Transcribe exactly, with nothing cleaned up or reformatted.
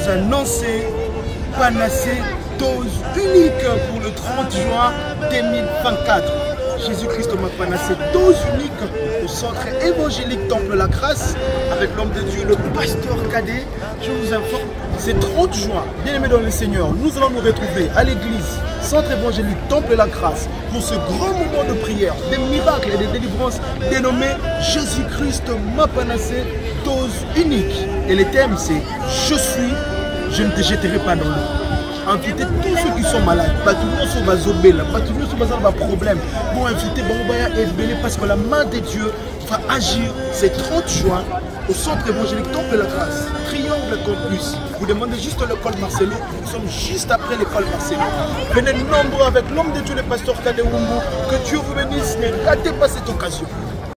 annoncer Panacée dose unique pour le trente juin deux mille vingt-quatre. Jésus-Christ m'a panacé dose unique au centre évangélique Temple La Grâce avec l'homme de Dieu, le pasteur Cadet. Je vous informe, c'est trente juin. Bien aimés dans le Seigneur, nous allons nous retrouver à l'église centre évangélique Temple La Grâce pour ce grand moment de prière, des miracles et des délivrances dénommé Jésus-Christ m'a panacé dose unique. Et le thème c'est je suis, je ne te jetterai pas dans l'eau. Invitez tous ceux qui sont malades, pas tout le monde sur Bazobela, pas tout le monde sur un problème. Pour inviter Bambaya et Bélé parce que la main de Dieu va agir. C'est trente juin au centre évangélique Temple La Grâce, Triangle Campus. Vous demandez juste l'école Marcelo, nous sommes juste après l'école Marcelo. Venez nombreux avec l'homme de Dieu, le pasteur Kadewumbu. Que Dieu vous bénisse, ne ratez pas cette occasion.